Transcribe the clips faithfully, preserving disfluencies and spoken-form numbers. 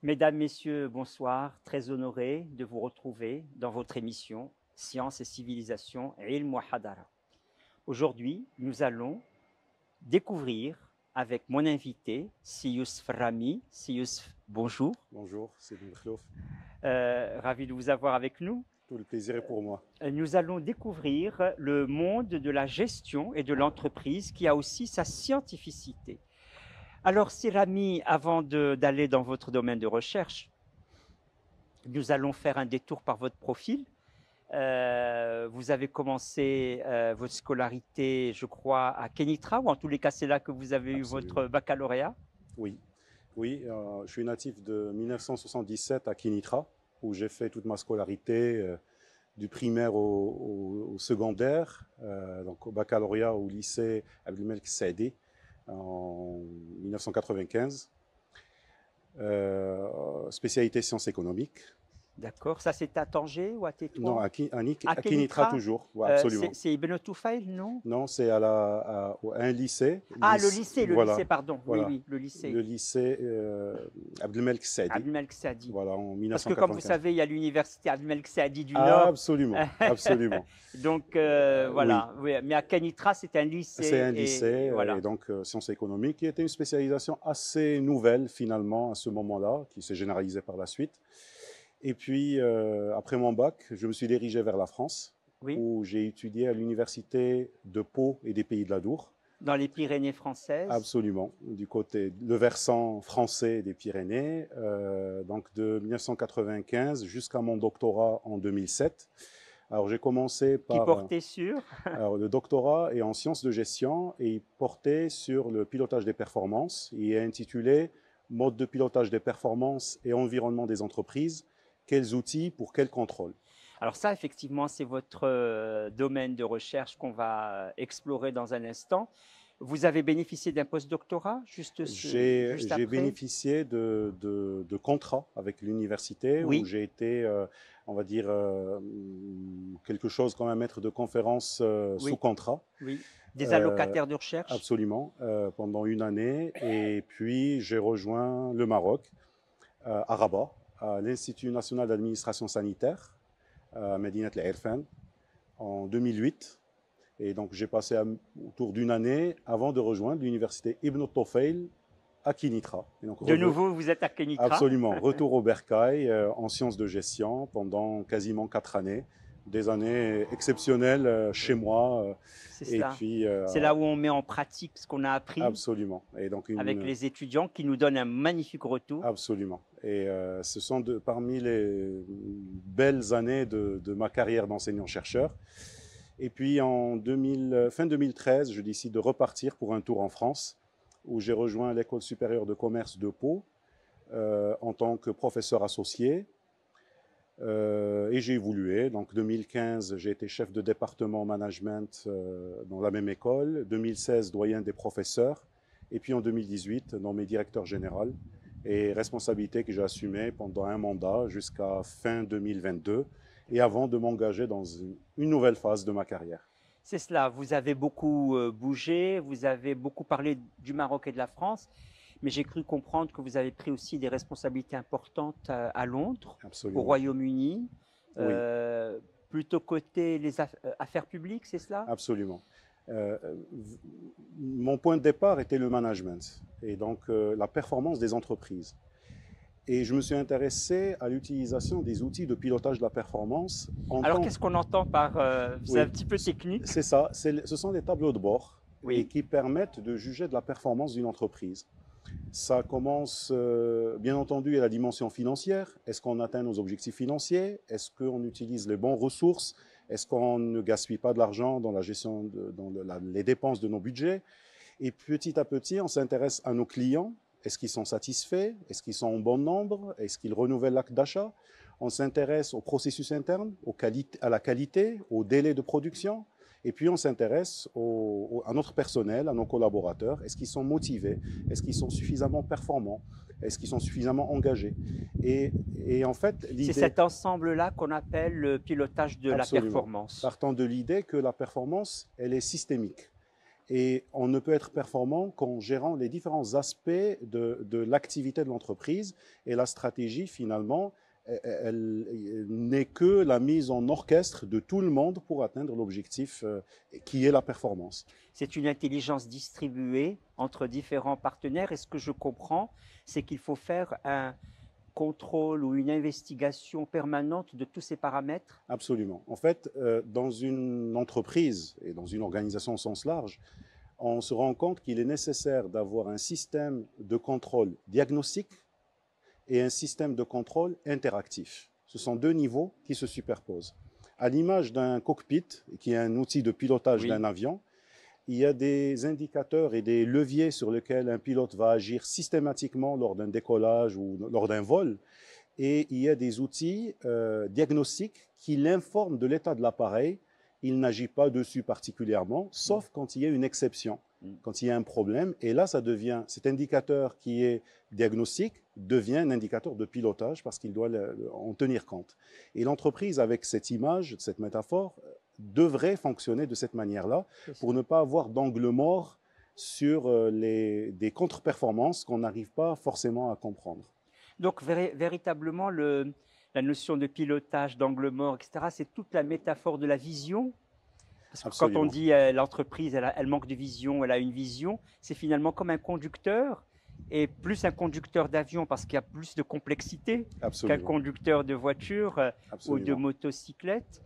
Mesdames, Messieurs, bonsoir. Très honoré de vous retrouver dans votre émission Sciences et Civilisation, Ilm wa Hadara. Aujourd'hui, nous allons découvrir avec mon invité, Si Youssef Rami. Si Youssef, bonjour. Bonjour, c'est Khlouf. Euh, ravi de vous avoir avec nous. Tout le plaisir est pour moi. Nous allons découvrir le monde de la gestion et de l'entreprise qui a aussi sa scientificité. Alors, Si Rami, avant d'aller dans votre domaine de recherche, nous allons faire un détour par votre profil. Euh, vous avez commencé euh, votre scolarité, je crois, à Kenitra, ou en tous les cas, c'est là que vous avez Absolument. eu votre baccalauréat? Oui, oui euh, je suis natif de mille neuf cent soixante-dix-sept à Kenitra, où j'ai fait toute ma scolarité, euh, du primaire au, au, au secondaire, euh, donc au baccalauréat au lycée Abdelmelek Saadi en mille neuf cent quatre-vingt-quinze. Euh, spécialité sciences économiques. D'accord. Ça, c'est à Tanger ou à Tétouan? Non, à, Ki, à, Ni, à, à Kenitra toujours. Ouais, absolument. Euh, c'est Ibn Toufail, non? Non, c'est à, la, à, à un lycée. Ah, lycée, le lycée, le voilà, lycée, pardon. Voilà. Oui, oui, le lycée. Le lycée euh, Abdelmelek Saadi. Abdelmelek Saadi. Voilà, en mille neuf cent quatre-vingt-quinze. Parce que comme vous savez, il y a l'université Abdelmelek Saadi du ah, Nord. Absolument, absolument. Donc, euh, voilà. Oui. Oui. Mais à Kenitra, c'est un lycée. C'est un et, lycée, et, voilà. et donc euh, sciences économiques, qui était une spécialisation assez nouvelle finalement à ce moment-là, qui s'est généralisée par la suite. Et puis, euh, après mon bac, je me suis dirigé vers la France, oui. où j'ai étudié à l'université de Pau et des Pays de l'Adour. Dans les Pyrénées françaises? Absolument, du côté, le versant français des Pyrénées, euh, donc de mille neuf cent quatre-vingt-quinze jusqu'à mon doctorat en deux mille sept. Alors j'ai commencé par... Qui portait sur alors, le doctorat est en sciences de gestion et il portait sur le pilotage des performances. Il est intitulé « Mode de pilotage des performances et environnement des entreprises ». Quels outils pour quel contrôle? Alors ça, effectivement, c'est votre euh, domaine de recherche qu'on va explorer dans un instant. Vous avez bénéficié d'un postdoctorat juste, J'ai juste après? J'ai bénéficié de, de, de contrats avec l'université, oui. où j'ai été, euh, on va dire, euh, quelque chose comme un maître de conférence euh, oui. sous contrat. Oui. Des allocataires euh, de recherche? Absolument, euh, pendant une année. Et puis, j'ai rejoint le Maroc, euh, à Rabat, à l'Institut national d'administration sanitaire, à Medinat El Irfan, en deux mille huit. Et donc, j'ai passé à, autour d'une année avant de rejoindre l'université Ibn Toufail à Kenitra. Et donc, de nouveau, vous êtes à Kenitra? Absolument. Retour au bercail euh, en sciences de gestion pendant quasiment quatre années. Des années exceptionnelles euh, chez moi. Euh, C'est ça. Euh, C'est là où on met en pratique ce qu'on a appris. Absolument. Et donc une, avec les étudiants qui nous donnent un magnifique retour. Absolument. Et euh, ce sont de, parmi les belles années de, de ma carrière d'enseignant-chercheur. Et puis en deux mille, fin deux mille treize, je décide de repartir pour un tour en France, où j'ai rejoint l'École supérieure de commerce de Pau euh, en tant que professeur associé. Euh, et j'ai évolué. Donc deux mille quinze, j'ai été chef de département management euh, dans la même école. deux mille seize, doyen des professeurs. Et puis en deux mille dix-huit, nommé directeur général. Et responsabilité que j'ai assumée pendant un mandat jusqu'à fin deux mille vingt-deux. Et avant de m'engager dans une nouvelle phase de ma carrière. C'est cela. Vous avez beaucoup bougé, vous avez beaucoup parlé du Maroc et de la France. Mais j'ai cru comprendre que vous avez pris aussi des responsabilités importantes à Londres, Absolument. au Royaume-Uni, oui. euh, plutôt côté les affaires publiques, c'est cela? Absolument. Euh, mon point de départ était le management et donc euh, la performance des entreprises. Et je me suis intéressé à l'utilisation des outils de pilotage de la performance. En Alors tant... qu'est-ce qu'on entend par... Euh, c'est oui. un petit peu technique. C'est ça, ce sont des tableaux de bord oui. et qui permettent de juger de la performance d'une entreprise. Ça commence, euh, bien entendu, à la dimension financière. Est-ce qu'on atteint nos objectifs financiers? Est-ce qu'on utilise les bonnes ressources? Est-ce qu'on ne gaspille pas de l'argent dans la gestion, de, dans le, la, les dépenses de nos budgets? Et petit à petit, on s'intéresse à nos clients. Est-ce qu'ils sont satisfaits? Est-ce qu'ils sont en bon nombre? Est-ce qu'ils renouvellent l'acte d'achat? On s'intéresse au processus interne, aux qualités, à la qualité, au délai de production. Et puis, on s'intéresse au, au, à notre personnel, à nos collaborateurs. Est-ce qu'ils sont motivés? Est-ce qu'ils sont suffisamment performants? Est-ce qu'ils sont suffisamment engagés? Et, et en fait, c'est cet ensemble-là qu'on appelle le pilotage de Absolument. la performance. Partant de l'idée que la performance, elle est systémique. Et on ne peut être performant qu'en gérant les différents aspects de, de l'activité de l'entreprise. Et la stratégie, finalement, elle, elle n'est que la mise en orchestre de tout le monde pour atteindre l'objectif euh, qui est la performance. C'est une intelligence distribuée entre différents partenaires. Et ce que je comprends, c'est qu'il faut faire un contrôle ou une investigation permanente de tous ces paramètres? Absolument. En fait, euh, dans une entreprise et dans une organisation au sens large, on se rend compte qu'il est nécessaire d'avoir un système de contrôle diagnostique et un système de contrôle interactif. Ce sont deux niveaux qui se superposent. À l'image d'un cockpit, qui est un outil de pilotage oui. d'un avion, il y a des indicateurs et des leviers sur lesquels un pilote va agir systématiquement lors d'un décollage ou lors d'un vol. Et il y a des outils euh, diagnostiques qui l'informent de l'état de l'appareil. Il n'agit pas dessus particulièrement, sauf quand il y a une exception, quand il y a un problème. Et là, ça devient, cet indicateur qui est diagnostique devient un indicateur de pilotage parce qu'il doit le, en tenir compte. Et l'entreprise, avec cette image, cette métaphore, devrait fonctionner de cette manière-là pour ne pas avoir d'angle mort sur les, des contre-performances qu'on n'arrive pas forcément à comprendre. Donc, vé véritablement, le, la notion de pilotage, d'angle mort, et cetera, c'est toute la métaphore de la vision. Parce que Absolument. Quand on dit euh, l'entreprise, elle, elle manque de vision, elle a une vision, c'est finalement comme un conducteur, et plus un conducteur d'avion parce qu'il y a plus de complexité qu'un conducteur de voiture euh, ou de motocyclette.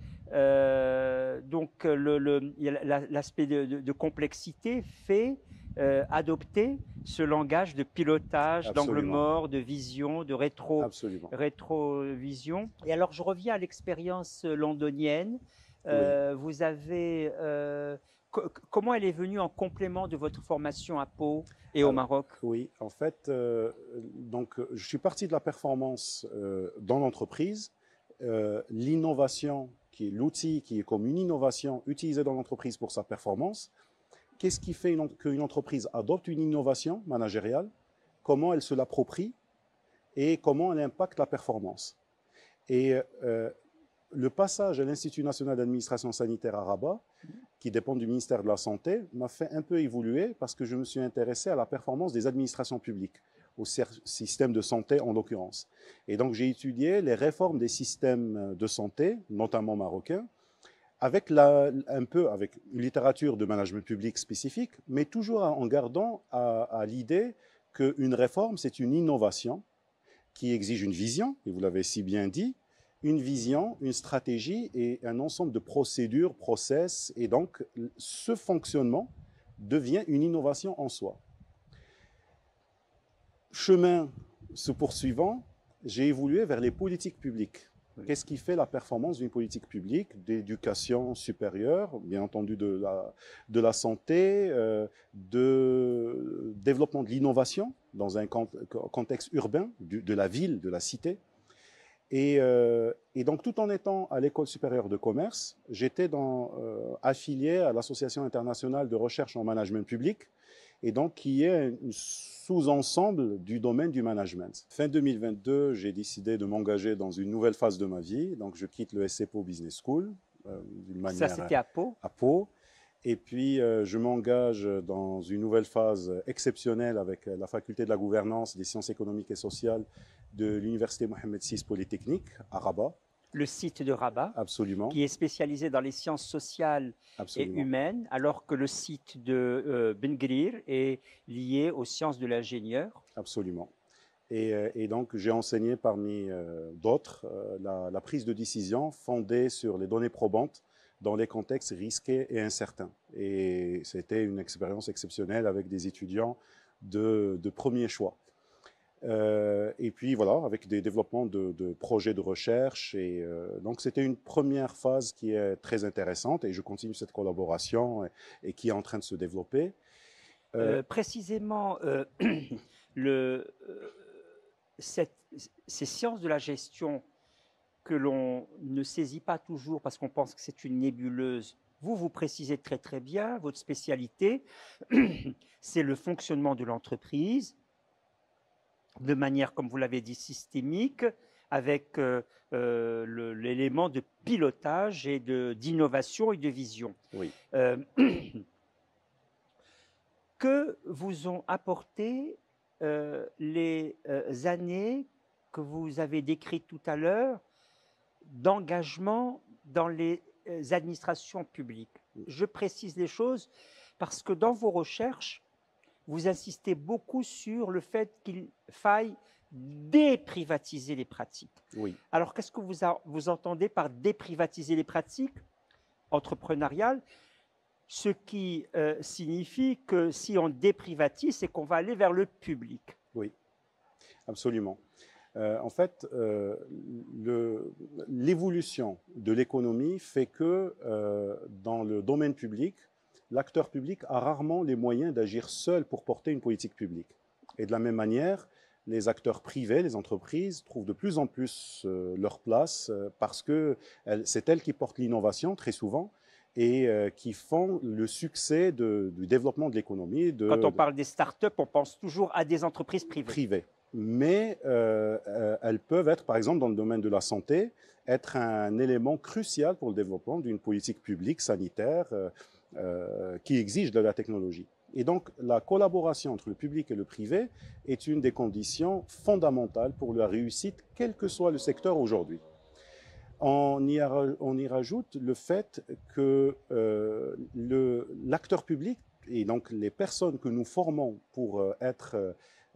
Euh, donc, l'aspect de, de, de complexité fait euh, adopter ce langage de pilotage, d'angle mort, de vision, de rétro, rétrovision. Et alors, je reviens à l'expérience londonienne. Euh, oui. Vous avez, euh, comment elle est venue en complément de votre formation à Pau et au Maroc? Oui, en fait, euh, donc, je suis parti de la performance euh, dans l'entreprise. Euh, L'innovation, qui est l'outil qui est comme une innovation utilisée dans l'entreprise pour sa performance. Qu'est-ce qui fait qu'une entreprise adopte une innovation managériale? Comment elle se l'approprie et comment elle impacte la performance? Et euh, le passage à l'Institut national d'administration sanitaire à Rabat, qui dépend du ministère de la Santé, m'a fait un peu évoluer parce que je me suis intéressé à la performance des administrations publiques, au système de santé en l'occurrence. Et donc j'ai étudié les réformes des systèmes de santé, notamment marocains, avec la, un peu avec une littérature de management public spécifique, mais toujours en gardant à, à l'idée qu'une réforme, c'est une innovation qui exige une vision, et vous l'avez si bien dit, une vision, une stratégie et un ensemble de procédures, process, et donc ce fonctionnement devient une innovation en soi. Chemin se poursuivant, j'ai évolué vers les politiques publiques. Qu'est-ce qui fait la performance d'une politique publique d'éducation supérieure, bien entendu de la, de la santé, euh, de développement de l'innovation dans un contexte urbain, du, de la ville, de la cité. Et, euh, et donc, tout en étant à l'École supérieure de commerce, j'étais euh, affilié à l'Association internationale de recherche en management public, et donc qui est un sous-ensemble du domaine du management. Fin deux mille vingt-deux, j'ai décidé de m'engager dans une nouvelle phase de ma vie, donc je quitte le S C P O Business School. Euh, d'une manière, ça, c'était à Pau. À Pau. Et puis, euh, je m'engage dans une nouvelle phase exceptionnelle avec la faculté de la gouvernance des sciences économiques et sociales de l'Université Mohamed six Polytechnique à Rabat. Le site de Rabat, Absolument. Qui est spécialisé dans les sciences sociales Absolument. Et humaines, alors que le site de euh, Ben Gurir est lié aux sciences de l'ingénieur. Absolument. Et, et donc, j'ai enseigné parmi euh, d'autres euh, la, la prise de décision fondée sur les données probantes dans les contextes risqués et incertains. Et c'était une expérience exceptionnelle avec des étudiants de, de premier choix. Euh, et puis voilà, avec des développements de, de projets de recherche. Et euh, donc c'était une première phase qui est très intéressante et je continue cette collaboration et, et qui est en train de se développer. Euh, euh, précisément, euh, le, euh, cette, ces sciences de la gestion que l'on ne saisit pas toujours parce qu'on pense que c'est une nébuleuse. Vous, vous précisez très très bien, votre spécialité, c'est le fonctionnement de l'entreprise de manière, comme vous l'avez dit, systémique, avec euh, euh, l'élément de pilotage et d'innovation et de vision. Oui. Euh, que vous ont apporté euh, les euh, années que vous avez décrites tout à l'heure d'engagement dans les euh, administrations publiques? Je précise les choses parce que dans vos recherches, vous insistez beaucoup sur le fait qu'il faille déprivatiser les pratiques. Oui. Alors, qu'est-ce que vous, a, vous entendez par déprivatiser les pratiques entrepreneuriales? Ce qui euh, signifie que si on déprivatise, c'est qu'on va aller vers le public. Oui, absolument. Euh, en fait, euh, l'évolution de l'économie fait que euh, dans le domaine public, l'acteur public a rarement les moyens d'agir seul pour porter une politique publique. Et de la même manière, les acteurs privés, les entreprises, trouvent de plus en plus euh, leur place euh, parce que c'est elles qui portent l'innovation très souvent et euh, qui font le succès de, du développement de l'économie. Quand on parle des startups, on pense toujours à des entreprises privées. Privées. Mais euh, euh, elles peuvent être, par exemple, dans le domaine de la santé, être un élément crucial pour le développement d'une politique publique sanitaire euh, euh, qui exige de la technologie. Et donc, la collaboration entre le public et le privé est une des conditions fondamentales pour la réussite, quel que soit le secteur aujourd'hui. On y, a, on y rajoute le fait que euh, l'acteur public, et donc les personnes que nous formons pour euh, être euh,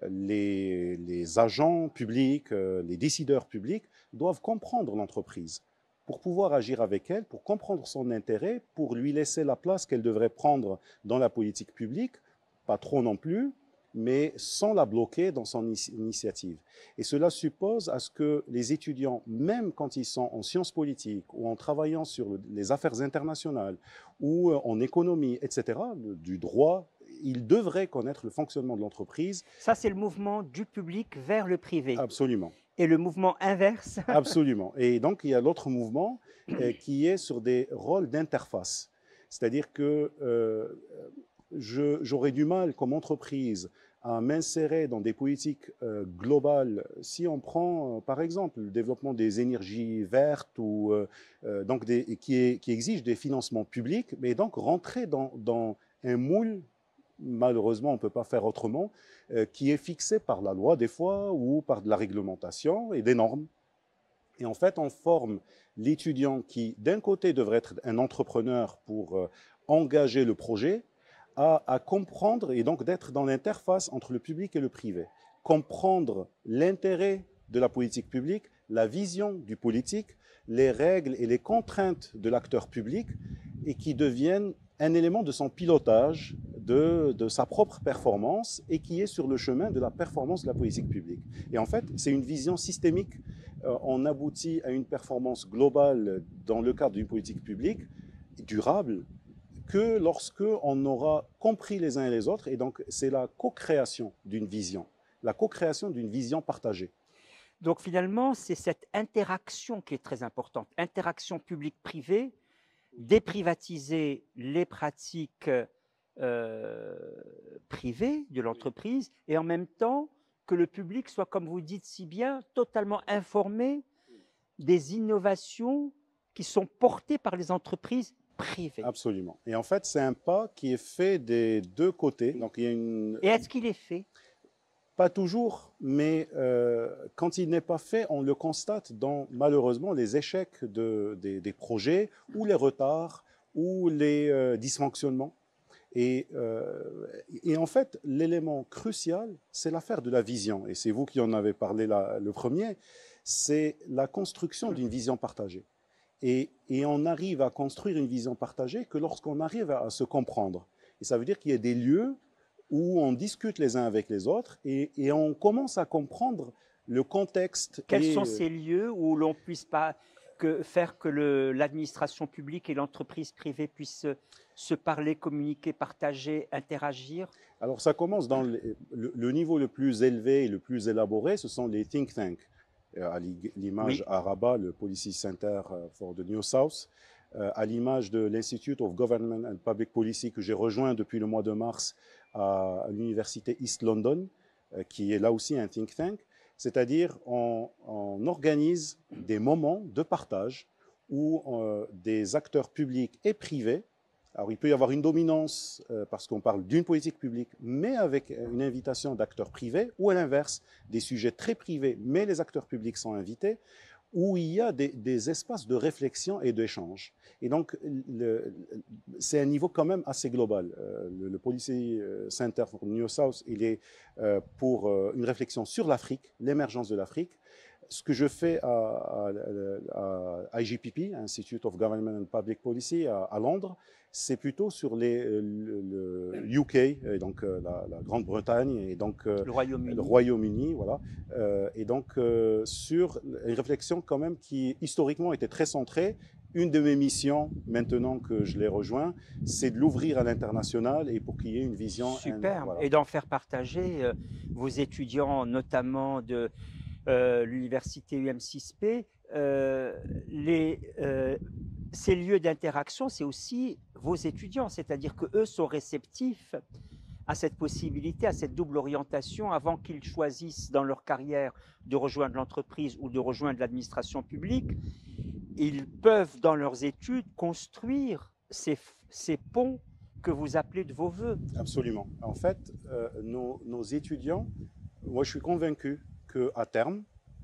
les, les agents publics, euh, les décideurs publics, doivent comprendre l'entreprise pour pouvoir agir avec elle, pour comprendre son intérêt, pour lui laisser la place qu'elle devrait prendre dans la politique publique, pas trop non plus, mais sans la bloquer dans son initiative. Et cela suppose à ce que les étudiants, même quand ils sont en sciences politiques ou en travaillant sur les affaires internationales ou en économie, et cetera, du droit, ils devraient connaître le fonctionnement de l'entreprise. Ça, c'est le mouvement du public vers le privé. Absolument. Et le mouvement inverse? Absolument. Et donc, il y a l'autre mouvement euh, qui est sur des rôles d'interface. C'est-à-dire que euh, j'aurais du mal, comme entreprise, à m'insérer dans des politiques euh, globales. Si on prend, euh, par exemple, le développement des énergies vertes ou, euh, donc des, qui, est, qui exige des financements publics, mais donc rentrer dans, dans un moule, malheureusement, on ne peut pas faire autrement, euh, qui est fixé par la loi des fois ou par de la réglementation et des normes. Et en fait, on forme l'étudiant qui, d'un côté, devrait être un entrepreneur pour euh, engager le projet, à, à comprendre et donc d'être dans l'interface entre le public et le privé. Comprendre l'intérêt de la politique publique, la vision du politique, les règles et les contraintes de l'acteur public et qui deviennent un élément de son pilotage, de, de sa propre performance et qui est sur le chemin de la performance de la politique publique. Et en fait, c'est une vision systémique. Euh, on aboutit à une performance globale dans le cadre d'une politique publique durable que lorsque on aura compris les uns et les autres. Et donc, c'est la co-création d'une vision, la co-création d'une vision partagée. Donc finalement, c'est cette interaction qui est très importante. Interaction publique-privée, déprivatiser les pratiques euh, privées de l'entreprise et en même temps que le public soit, comme vous dites si bien, totalement informé des innovations qui sont portées par les entreprises privées. Absolument. Et en fait, c'est un pas qui est fait des deux côtés. Donc, il y a une... Et est-ce qu'il est fait? Pas toujours, mais euh, quand il n'est pas fait, on le constate dans, malheureusement, les échecs de, des, des projets ou les retards ou les euh, dysfonctionnements. Et, euh, et en fait, l'élément crucial, c'est l'affaire de la vision. Et c'est vous qui en avez parlé là, le premier. C'est la construction d'une vision partagée. Et, et on arrive à construire une vision partagée que lorsqu'on arrive à, à se comprendre. Et ça veut dire qu'il y a des lieux où on discute les uns avec les autres et, et on commence à comprendre le contexte. Quels et... sont ces lieux où l'on puisse pas que faire que l'administration publique et l'entreprise privée puissent se parler, communiquer, partager, interagir? Alors ça commence dans le, le, le niveau le plus élevé et le plus élaboré, ce sont les think tanks. À l'image oui. à Rabat, le Policy Center for the New South, à l'image de l'Institute of Government and Public Policy que j'ai rejoint depuis le mois de mars à l'université East London, qui est là aussi un think tank. C'est-à-dire on, on organise des moments de partage où euh, des acteurs publics et privés Alors, il peut y avoir une dominance euh, parce qu'on parle d'une politique publique, mais avec une invitation d'acteurs privés, ou à l'inverse, des sujets très privés, mais les acteurs publics sont invités, où il y a des, des espaces de réflexion et d'échange. Et donc, c'est un niveau quand même assez global. Euh, le, le Policy Center for New South, il est euh, pour euh, une réflexion sur l'Afrique, l'émergence de l'Afrique. Ce que je fais à, à, à, à I G P P, Institute of Government and Public Policy, à, à Londres, c'est plutôt sur les, le, le U K, et donc euh, la, la Grande-Bretagne, et donc euh, Le Royaume-Uni. le Royaume-Uni, voilà, euh, et donc euh, sur une réflexion quand même qui historiquement était très centrée. Une de mes missions, maintenant que je l'ai rejoint, c'est de l'ouvrir à l'international et pour qu'il y ait une vision. Super, un, voilà. Et d'en faire partager euh, vos étudiants, notamment de euh, l'université U M six P. Euh, les, euh, ces lieux d'interaction, c'est aussi vos étudiants, c'est-à-dire qu'eux sont réceptifs à cette possibilité, à cette double orientation, avant qu'ils choisissent dans leur carrière de rejoindre l'entreprise ou de rejoindre l'administration publique. Ils peuvent, dans leurs études, construire ces, ces ponts que vous appelez de vos voeux. Absolument. En fait, euh, nos, nos étudiants, moi je suis convaincu qu'à terme,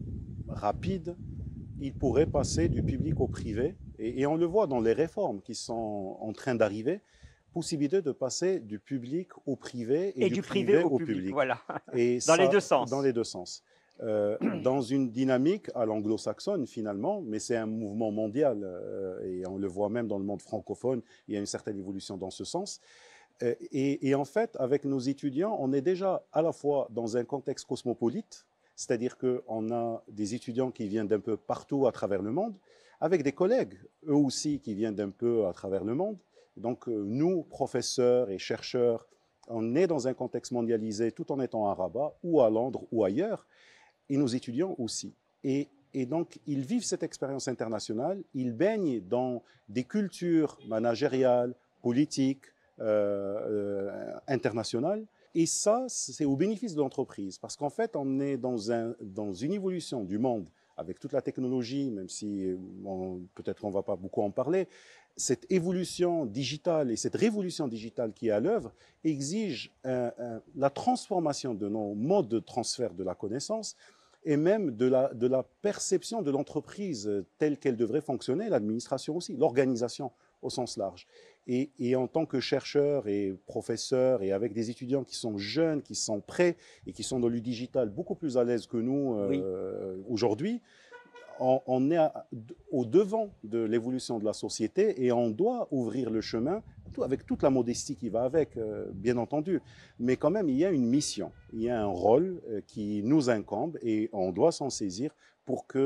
rapide, ils pourraient passer du public au privé. Et, et on le voit dans les réformes qui sont en train d'arriver, possibilité de passer du public au privé et, et du, du privé, privé au, au public. public. Voilà. Et dans ça, les deux sens. Dans les deux sens. Euh, dans une dynamique à l'anglo-saxonne finalement, mais c'est un mouvement mondial euh, et on le voit même dans le monde francophone, il y a une certaine évolution dans ce sens. Euh, et, et en fait, avec nos étudiants, on est déjà à la fois dans un contexte cosmopolite, c'est-à-dire qu'on a des étudiants qui viennent d'un peu partout à travers le monde, avec des collègues, eux aussi, qui viennent d'un peu à travers le monde. Donc nous, professeurs et chercheurs, on est dans un contexte mondialisé tout en étant à Rabat ou à Londres ou ailleurs, et nos étudiants aussi. Et, et donc, ils vivent cette expérience internationale, ils baignent dans des cultures managériales, politiques, euh, euh, internationales, et ça, c'est au bénéfice de l'entreprise, parce qu'en fait, on est dans, un, dans une évolution du monde, avec toute la technologie, même si bon, peut-être on ne va pas beaucoup en parler, cette évolution digitale et cette révolution digitale qui est à l'œuvre exige un, un, la transformation de nos modes de transfert de la connaissance et même de la, de la perception de l'entreprise telle qu'elle devrait fonctionner, l'administration aussi, l'organisation au sens large. Et, et en tant que chercheur et professeur et avec des étudiants qui sont jeunes, qui sont prêts et qui sont dans le digital beaucoup plus à l'aise que nous euh, oui. aujourd'hui, on, on est à, au devant de l'évolution de la société et on doit ouvrir le chemin tout, avec toute la modestie qui va avec, euh, bien entendu. Mais quand même, il y a une mission, il y a un rôle euh, qui nous incombe et on doit s'en saisir pour que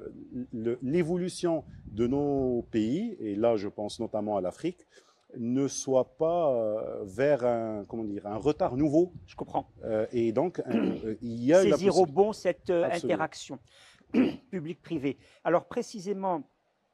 euh, l'évolution de nos pays, et là je pense notamment à l'Afrique, ne soit pas euh, vers un, comment dire, un retard nouveau. Je comprends. Euh, et donc, un, il y a saisir au bon cette euh, interaction oui. public-privé. Alors précisément,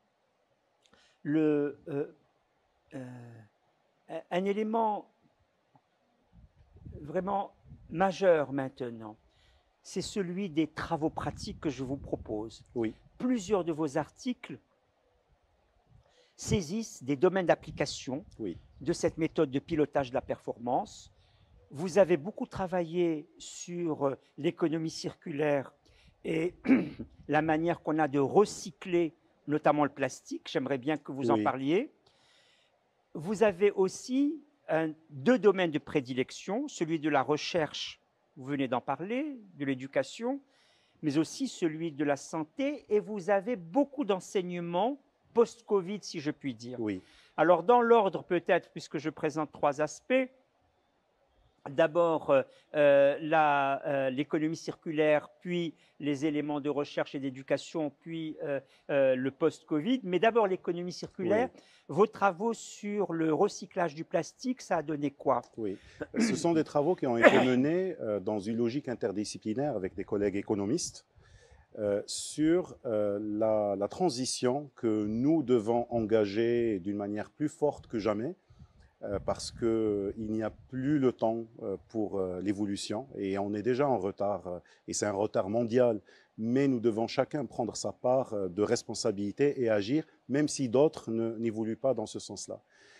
le, euh, euh, un élément vraiment majeur maintenant, c'est celui des travaux pratiques que je vous propose. Oui. Plusieurs de vos articles saisissent des domaines d'application oui. de cette méthode de pilotage de la performance. Vous avez beaucoup travaillé sur l'économie circulaire et la manière qu'on a de recycler notamment le plastique. J'aimerais bien que vous oui. en parliez. Vous avez aussi un, deux domaines de prédilection, celui de la recherche, vous venez d'en parler, de l'éducation, mais aussi celui de la santé, et vous avez beaucoup d'enseignements post-Covid, si je puis dire. Oui. Alors, dans l'ordre peut-être, puisque je présente trois aspects, d'abord euh, euh, l'économie circulaire, puis les éléments de recherche et d'éducation, puis euh, euh, le post-Covid. Mais d'abord l'économie circulaire. Oui. Vos travaux sur le recyclage du plastique, ça a donné quoi? Oui, ce sont des travaux qui ont été menés euh, dans une logique interdisciplinaire avec des collègues économistes euh, sur euh, la, la transition que nous devons engager d'une manière plus forte que jamais. Euh, parce qu'il n'y a plus le temps euh, pour euh, l'évolution et on est déjà en retard euh, et c'est un retard mondial, mais nous devons chacun prendre sa part euh, de responsabilité et agir, même si d'autres n'évoluent pas dans ce sens-là.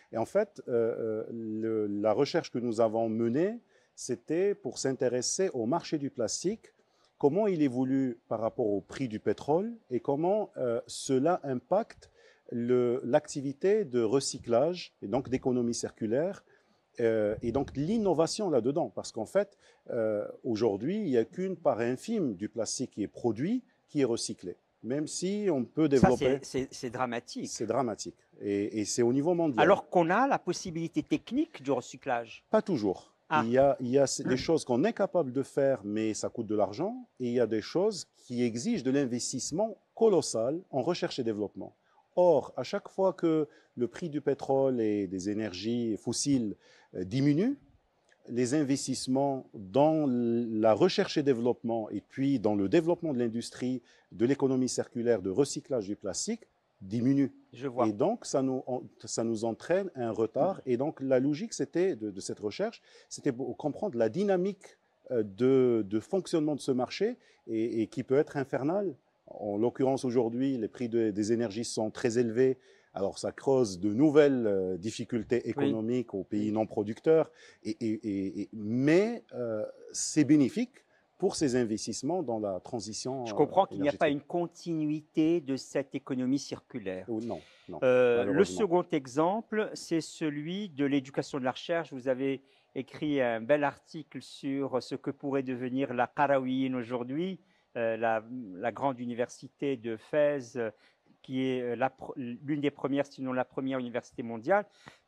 Et en fait, euh, le, la recherche que nous avons menée, c'était pour s'intéresser au marché du plastique, comment il évolue par rapport au prix du pétrole et comment euh, cela impacte l'activité de recyclage et donc d'économie circulaire euh, et donc l'innovation là-dedans. Parce qu'en fait, euh, aujourd'hui, il n'y a qu'une part infime du plastique qui est produit, qui est recyclé. Même si on peut développer... Ça, c'est dramatique. C'est dramatique. Et, et c'est au niveau mondial. Alors qu'on a la possibilité technique du recyclage. Pas toujours. Ah. Il y a, il y a des choses qu'on est capable de faire, mais ça coûte de l'argent. Et il y a des choses qui exigent de l'investissement colossal en recherche et développement. Or, à chaque fois que le prix du pétrole et des énergies fossiles euh, diminue, les investissements dans la recherche et développement et puis dans le développement de l'industrie, de l'économie circulaire, de recyclage du plastique diminuent. Je vois. Et donc, ça nous, ça nous entraîne un retard. Et donc, la logique c'était de, de cette recherche, c'était pour comprendre la dynamique de, de fonctionnement de ce marché et, et qui peut être infernal. En l'occurrence, aujourd'hui, les prix de, des énergies sont très élevés. Alors, ça creuse de nouvelles euh, difficultés économiques oui. aux pays non producteurs, et, et, et, mais euh, c'est bénéfique pour ces investissements dans la transition. Je comprends euh, qu'il n'y a pas une continuité de cette économie circulaire. Oh, non, non. Euh, le second exemple, c'est celui de l'éducation de la recherche. Vous avez écrit un bel article sur ce que pourrait devenir la Qarawiyyin aujourd'hui, euh, la, la grande université de Fès, qui est l'une des premières, sinon la première université mondiale.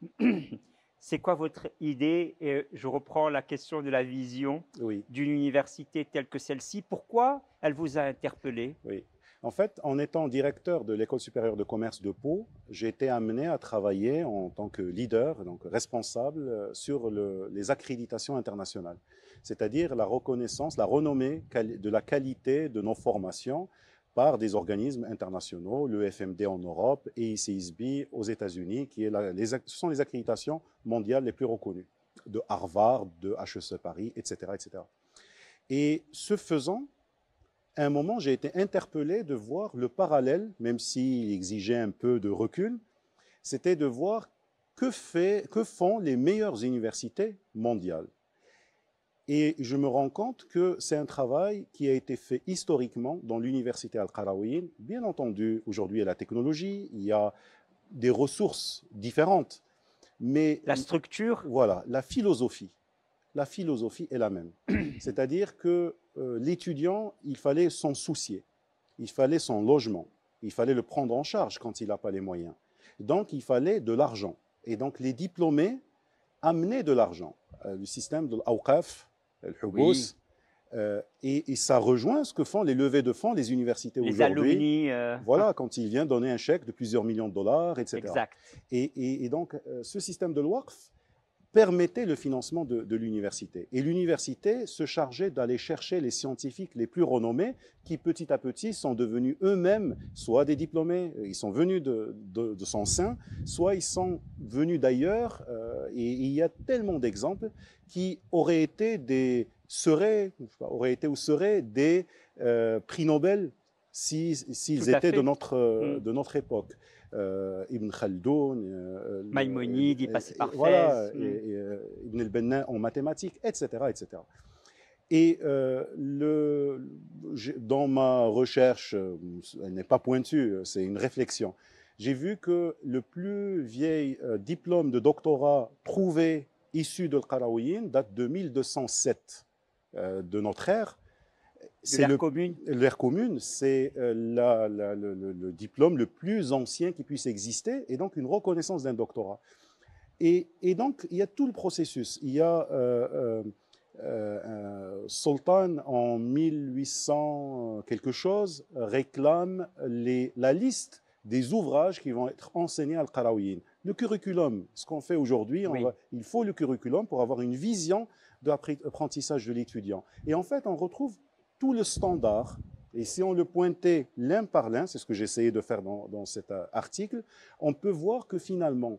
C'est quoi votre idée? Et je reprends la question de la vision oui. d'une université telle que celle-ci. Pourquoi elle vous a interpellé? Oui. En fait, en étant directeur de l'École supérieure de commerce de Pau, j'ai été amené à travailler en tant que leader, donc responsable, sur le, les accréditations internationales. C'est-à-dire la reconnaissance, la renommée de la qualité de nos formations par des organismes internationaux, le F M D en Europe et I C I S B aux États-Unis, qui est la, les, ce sont les accréditations mondiales les plus reconnues, de Harvard, de H E C Paris, et cetera, et cetera. Et ce faisant, à un moment, j'ai été interpellé de voir le parallèle, même s'il exigeait un peu de recul, c'était de voir que, fait, que font les meilleures universités mondiales. Et je me rends compte que c'est un travail qui a été fait historiquement dans l'université Al-Qarawiyyin. Bien entendu, aujourd'hui, il y a la technologie, il y a des ressources différentes. Mais la structure, voilà, la philosophie, la philosophie est la même. C'est-à-dire que euh, l'étudiant, il fallait s'en soucier, il fallait son logement, il fallait le prendre en charge quand il n'a pas les moyens. Donc, il fallait de l'argent. Et donc, les diplômés amenaient de l'argent. Euh, le système de l'Awqaf, le Hubous, euh, et, et ça rejoint ce que font les levées de fonds, les universités aujourd'hui. Euh... Voilà, quand il vient donner un chèque de plusieurs millions de dollars, et cetera. Exact. Et, et, et donc, euh, ce système de l'Waqf permettait le financement de, de l'université. Et l'université se chargeait d'aller chercher les scientifiques les plus renommés qui, petit à petit, sont devenus eux-mêmes soit des diplômés, ils sont venus de, de, de son sein, soit ils sont venus d'ailleurs. Euh, et, et il y a tellement d'exemples qui auraient été, des, seraient, je sais pas, auraient été ou seraient des euh, prix Nobel s'ils si, si étaient de notre, mmh. de notre époque. Euh, Ibn Khaldoun, euh, Maïmonide, il passait par Fès, voilà, et, et, euh, Ibn el-Benna en mathématiques, et cetera, et cetera. Et euh, le, dans ma recherche, elle n'est pas pointue, c'est une réflexion. J'ai vu que le plus vieil euh, diplôme de doctorat trouvé issu de l'Qarawiyyin date de mille deux cent sept euh, de notre ère. C'est l'ère commune. L'ère commune, c'est euh, la, la, le, le, le diplôme le plus ancien qui puisse exister, et donc une reconnaissance d'un doctorat. Et, et donc, il y a tout le processus. Il y a euh, euh, euh, Sultan, en mille huit cents quelque chose, réclame les, la liste des ouvrages qui vont être enseignés à Al-Qarawiyyin. Le curriculum, ce qu'on fait aujourd'hui, oui. il faut le curriculum pour avoir une vision de l'apprentissage de l'étudiant. Et en fait, on retrouve tout le standard, et si on le pointait l'un par l'un, c'est ce que j'ai essayé de faire dans, dans cet article, on peut voir que finalement,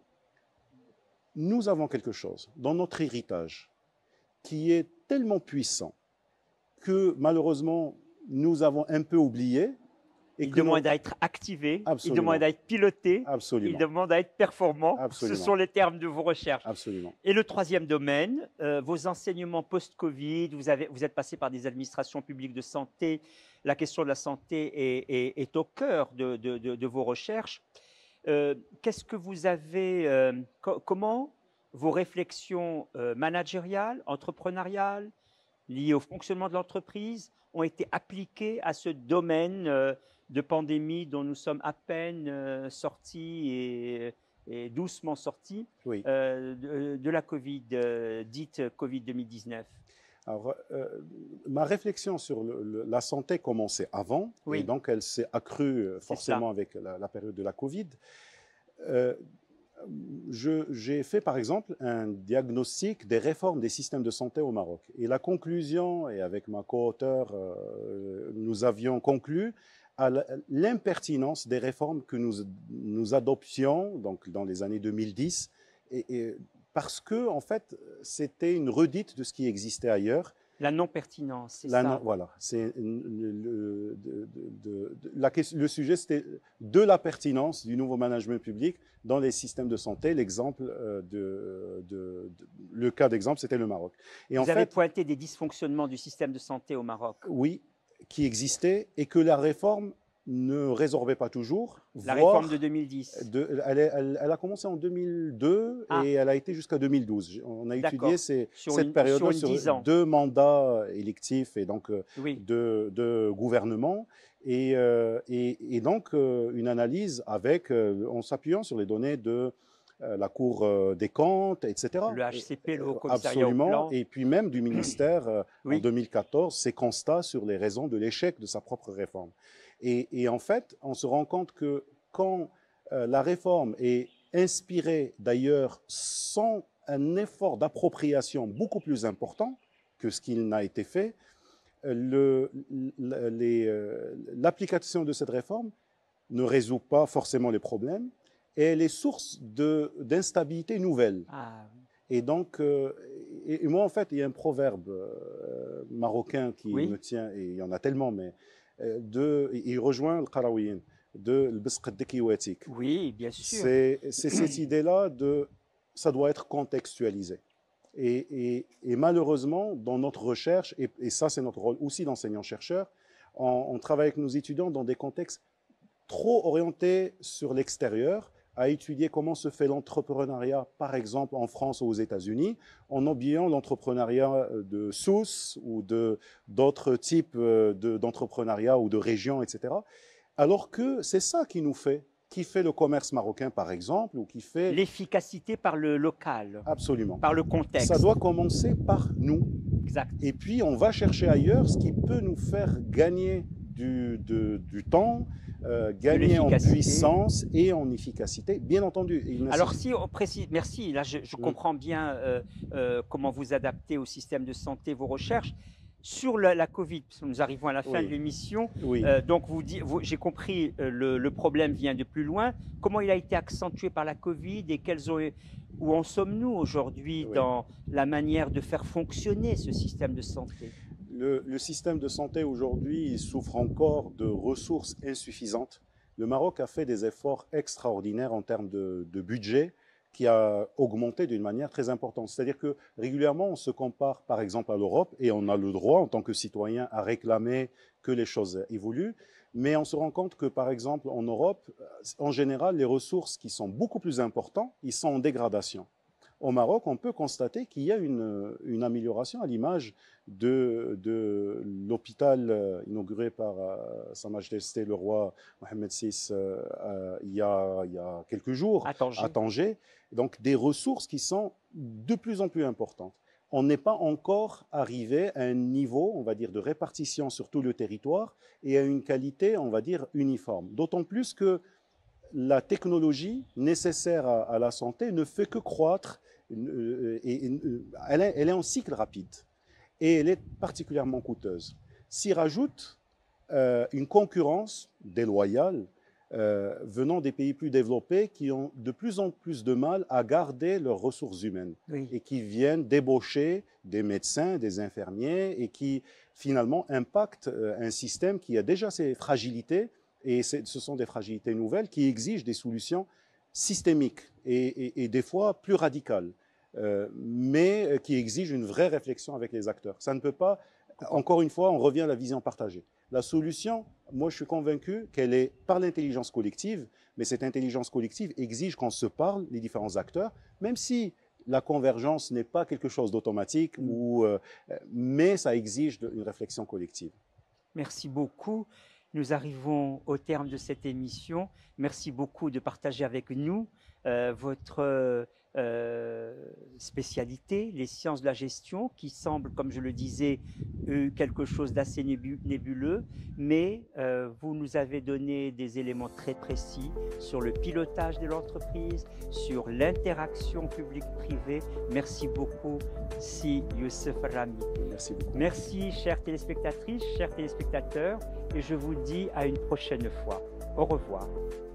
nous avons quelque chose dans notre héritage qui est tellement puissant que malheureusement, nous avons un peu oublié, Et il que nous- demande à être activé, il Absolument. demande à être piloté, il Absolument. demande à être performant. Absolument. Ce sont les termes de vos recherches. Absolument. Et le troisième domaine, euh, vos enseignements post-Covid, vous, avez- vous êtes passé par des administrations publiques de santé, la question de la santé est, est- est au cœur de, de- de- de vos recherches. Euh, Qu'est-ce que vous avez, euh, co- comment vos réflexions euh, managériales, entrepreneuriales, liées au fonctionnement de l'entreprise, ont été appliquées à ce domaine euh, de pandémie dont nous sommes à peine euh, sortis et, et doucement sortis Oui. euh, de, de la Covid, euh, dite Covid deux mille dix-neuf? Alors, euh, ma réflexion sur le- le- la santé commençait avant, Oui. et donc elle s'est accrue euh, C'est forcément ça. avec la, la période de la Covid. Euh, je- j'ai fait par exemple un diagnostic des réformes des systèmes de santé au Maroc. Et la conclusion, et avec ma co-auteure, euh, nous avions conclu à la- l'impertinence des réformes que nous, nous adoptions donc, dans les années deux mille dix, et, et parce que en fait, c'était une redite de ce qui existait ailleurs. La non-pertinence, c'est La ça. non- voilà, c'est le, le- de- de- de- la question- le sujet, c'était de la pertinence du nouveau management public dans les systèmes de santé. L'exemple euh, de, de- de- le cas d'exemple, c'était le Maroc. Et en Vous avez fait, pointé des dysfonctionnements du système de santé au Maroc. oui, qui existait et que la réforme ne résorbait pas toujours. La voire réforme de deux mille dix. de- elle, est- elle- elle a commencé en deux mille deux Ah. et elle a été jusqu'à deux mille douze. On a D'accord. étudié ces- Sur cette une- période-là sur une dix sur ans. deux mandats électifs et donc euh, Oui. de, de gouvernement. Et, euh, et- et donc euh, une analyse avec, euh, en s'appuyant sur les données de euh, la Cour euh, des comptes, et cetera. Le H C P, le Haut Euh, Commissariat au Absolument. Plan. Et puis même du ministère euh, en Oui. deux mille quatorze, ses constats sur les raisons de l'échec de sa propre réforme. Et, et en fait, on se rend compte que quand euh, la réforme est inspirée d'ailleurs sans un effort d'appropriation beaucoup plus important que ce qu'il n'a été fait, euh, le- le- les, euh, l'application de cette réforme ne résout pas forcément les problèmes et elle est source de- d'instabilité nouvelle. Ah, Et donc, euh, et, et moi, en fait, il y a un proverbe euh, marocain qui Oui. me tient, et il y en a tellement, mais euh, de, il rejoint le Qarawiyyin, de l'Besqaddeki Watik. oui, bien sûr. C'est c'est cette idée-là de ça doit être contextualisé. Et, et- et malheureusement, dans notre recherche, et, et ça c'est notre rôle aussi d'enseignant-chercheur, on, on travaille avec nos étudiants dans des contextes trop orientés sur l'extérieur, à étudier comment se fait l'entrepreneuriat, par exemple en France ou aux États-Unis, en oubliant l'entrepreneuriat de Sousse ou de- d'autres types euh, de- d'entrepreneuriat ou de régions, et cetera. Alors que c'est ça qui nous fait, qui fait le commerce marocain, par exemple, ou qui fait L'efficacité par le local, absolument. par le contexte. Ça doit commencer par nous. Exact. Et puis, on va chercher ailleurs ce qui peut nous faire gagner du, de- du temps, euh, gagner en l'efficacité. puissance et en efficacité, bien entendu. Il ne Alors s'agit- si on précise, merci, là je, je Mm. comprends bien euh, euh, comment vous adaptez au système de santé, vos recherches. Sur la, la Covid, parce que nous arrivons à la fin Oui. de l'émission, oui. euh, donc vous, di- vous- j'ai compris, euh, le, le problème vient de plus loin. Comment il a été accentué par la Covid et quels ont, où en sommes-nous aujourd'hui Oui. dans la manière de faire fonctionner ce système de santé? Le, le système de santé aujourd'hui il souffre encore de ressources insuffisantes. Le Maroc a fait des efforts extraordinaires en termes de, de budget qui a augmenté d'une manière très importante. C'est-à-dire que régulièrement, on se compare par exemple à l'Europe et on a le droit en tant que citoyen à réclamer que les choses évoluent. Mais on se rend compte que par exemple en Europe, en général, les ressources qui sont beaucoup plus importantes, ils sont en dégradation. Au Maroc, on peut constater qu'il y a une, une amélioration à l'image de, de l'hôpital euh, inauguré par euh, Sa Majesté le roi Mohamed six euh, euh, il, y a, il y a quelques jours À Tanger. à Tanger. Donc des ressources qui sont de plus en plus importantes. On n'est pas encore arrivé à un niveau, on va dire, de répartition sur tout le territoire et à une qualité, on va dire, uniforme. D'autant plus que la technologie nécessaire à, à la santé ne fait que croître euh, et, et, elle, est, elle est en cycle rapide et elle est particulièrement coûteuse. S'y rajoute euh, une concurrence déloyale euh, venant des pays plus développés qui ont de plus en plus de mal à garder leurs ressources humaines Oui. et qui viennent débaucher des médecins, des infirmiers et qui finalement impactent euh, un système qui a déjà ses fragilités Et ce sont des fragilités nouvelles qui exigent des solutions systémiques et, et, et des fois plus radicales, euh, mais qui exigent une vraie réflexion avec les acteurs. Ça ne peut pas, encore une fois, on revient à la vision partagée. La solution, moi je suis convaincu qu'elle est par l'intelligence collective, mais cette intelligence collective exige qu'on se parle, les différents acteurs, même si la convergence n'est pas quelque chose d'automatique, mmh. ou, euh, mais ça exige une réflexion collective. Merci beaucoup. Nous arrivons au terme de cette émission. Merci beaucoup de partager avec nous euh, votre euh, spécialité, les sciences de la gestion, qui semble, comme je le disais, euh, quelque chose d'assez nébuleux, mais euh, vous nous avez donné des éléments très précis sur le pilotage de l'entreprise, sur l'interaction publique-privée. Merci beaucoup, Si Youssef Rami. Merci beaucoup. Merci, chères téléspectatrices, chers téléspectateurs, et je vous dis à une prochaine fois. Au revoir.